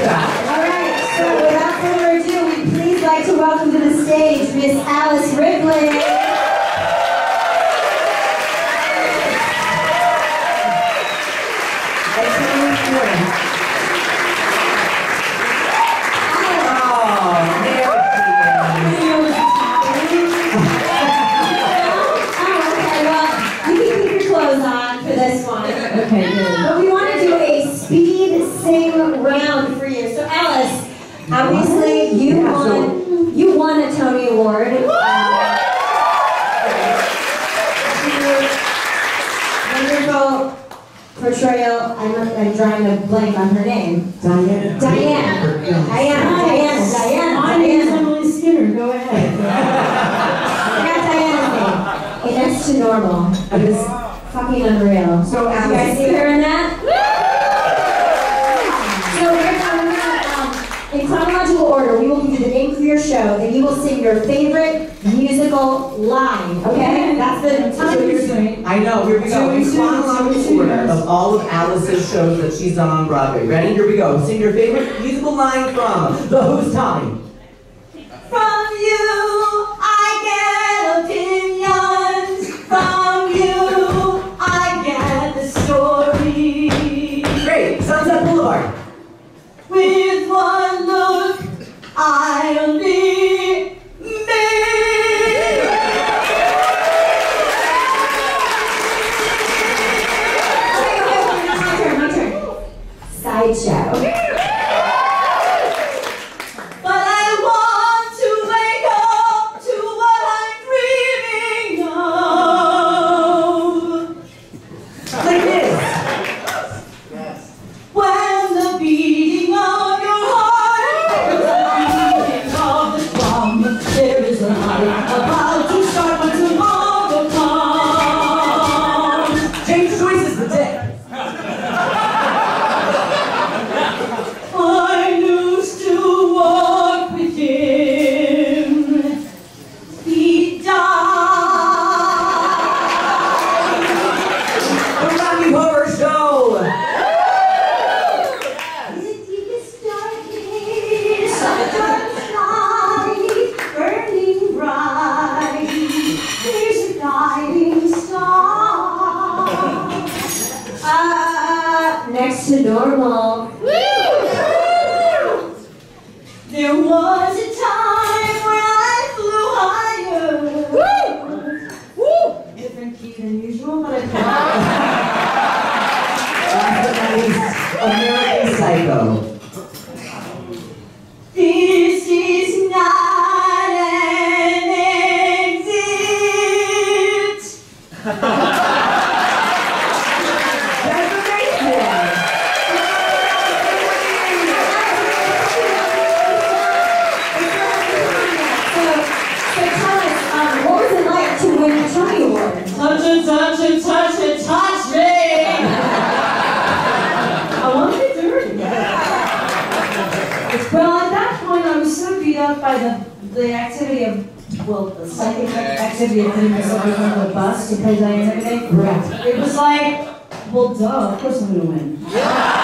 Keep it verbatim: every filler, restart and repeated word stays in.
Alright, so without further ado, we'd please like to welcome to the stage Miss Alice Ridley. Okay, good. But we want to do a speed sing round for you. So Alice, obviously you yeah, won so. you won a Tony Award. Wonderful portrayal. I'm, I'm drawing a blank on her name. Diane. Diane. Diane. Diane. Diane. My name is Emily Skinner. Go ahead. I got Diane's name. Hey, next to normal. It was fucking unreal. So, you guys see her in that? So we're going to, um, in chronological order, we will give you the name of your show, then you will sing your favorite musical line, okay? That's the time you're doing. I know, here we go. In chronological order of all of Alice's shows that she's done on Broadway. Ready? Here we go. Sing your favorite musical line from The Who's Time. From you, I get opinions. From you, I get the story. Great. Sunset Boulevard. With one look, I'll be made. Okay, okay, okay, my turn, my turn. Sideshow. But I want to wake up to what I'm dreaming of. Like this. When the beating of your heart is the beating of the drum, there is a light about to start when tomorrow comes. James Joyce is the dick. I used to walk with him. He died. The Rocky Horror Show. The deepest darkness of the darkest night, burning bright, there's a guiding star. Ah, next to normal. There was a time when I flew higher. Woo! Different key than usual, but I American Psycho. This is not an exit. That's amazing. So tell us, um, what was it like to win a Tony Award? Touch it, touch it, touch it, touch me! I want to be dirty. Well, at that point, I was so beat up by the the activity of, well, the psychic activity of putting myself in front of a bus to play Diane every day. Correct. It was like, well, duh, of course I'm gonna win.